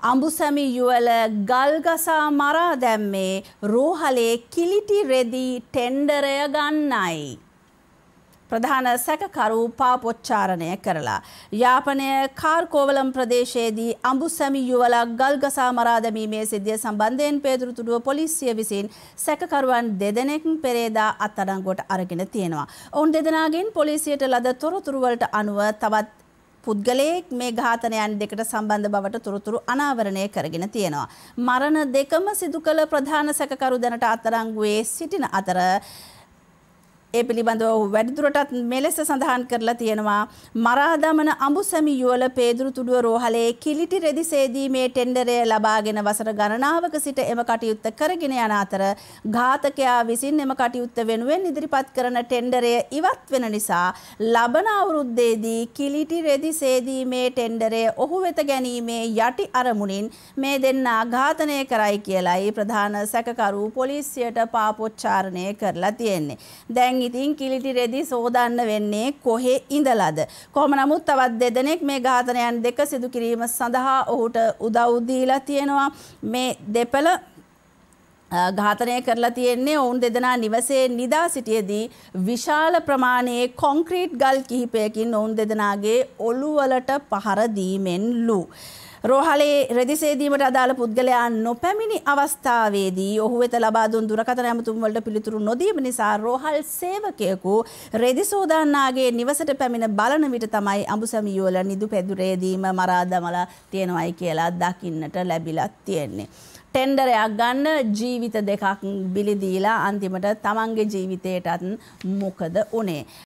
අඹුසැමි යුවල ගල්ගසා මරා දැම්මේ රෝහලේ කිලිටි රෙදි ටෙන්ඩරය ගන්නයි. ප්‍රධාන සැකකරු පාපොච්චාරණය කරලා. යාපනය කාර්කෝවලම් ප්‍රදේශයේදී අඹුසැමි යුවලක් ගල්ගසා මරා දැමීමේ සිද්ධිය සම්බන්ධයෙන් පේදුරුතුඩුව පොලිසිය විසින් සැකකරුවන් දෙදෙනෙක් පෙරේදා අත්අඩංගුවට අරගෙන තියෙනවා. ඔවුන් දෙදෙනාගෙන් පොලිසියට ලද තොරතුරු වලට අනුව තවත් පුද්ගලයෙක් මේ ඝාතනයන් දෙකට සම්බන්ධ බවට තොරතුරු අනාවරණය කරගෙන තියෙනවා. මරණ දෙකම සිදු කළ ප්‍රධාන සැකකරු දැනට අත්අඩංගුවේ සිටින අතර ඒ පිළිබඳව වැඩිදුරටත් මෙලෙස සඳහන් කරලා තියෙනවා. මරා දමන අඹුසැමි යුවල පේදුරුතුඩුව රෝහලේ කිලිටි රෙදි සේදීමේ ටෙන්ඩරය ලබාගෙන වසර ගණනාවක සිට එම කටයුත්ත කරගෙන යන අතර ඝාතකයා විසින් එම කටයුත්ත වෙනුවෙන් ඉදිරිපත් කරන ටෙන්ඩරය ඉවත් වෙන නිසා ලබන අවුරුද්දේදී කිලිටි රෙදි සේදීමේ ටෙන්ඩරය ඔහු වෙත ගැනීමේ යටි අරමුණින් මේ දෙන්නා ඝාතනය කරයි කියලායි ප්‍රධාන සැකකරු පොලිසියට පාපොච්චාරණය කරලා තියෙන්නේ. දැන් ඉතින් කිලිටි රෙදි සෝදන්න වෙන්නේ කොහේ ඉඳලාද? කොහොම නමුත් තවත් දෙදෙනෙක් මේ ඝාතනයන් දෙක සිදු කිරීම සඳහා ඔහුට උදව් දීලා තියෙනවා. මේ දෙපළ ඝාතනය කරලා තියෙන්නේ ඔවුන් දෙදෙනා නිවසේ නිදා සිටියේදී විශාල ප්‍රමාණයේ කොන්ක්‍රීට් ගල් කිහිපයකින් ඔවුන් දෙදෙනාගේ ඔළුවලට පහර දීමෙන්ලු. රෝහලේ රෙදි සේදීමට අදාළ පුද්ගලයා නොපැමිණි අවස්ථාවේදී ඔහු වෙත ලබා දුන් දුරකථන ඇමතුම් වලට පිළිතුරු නොදීම නිසා රෝහල් සේවකයෙකු රෙදි සෝදාන්නාගේ නිවසට පැමිණ බලන විට තමයි අඹුසැමි යුවල නිදු පෙදුරේදීම මරා දමලා තියෙනවයි කියලා දකින්නට ලැබිලා තියෙන්නේ. ටෙන්ඩරයක් ගන්න ජීවිත දෙකක් බිලි දීලා අන්තිමට තමන්ගේ ජීවිතයටත් මොකද උනේ?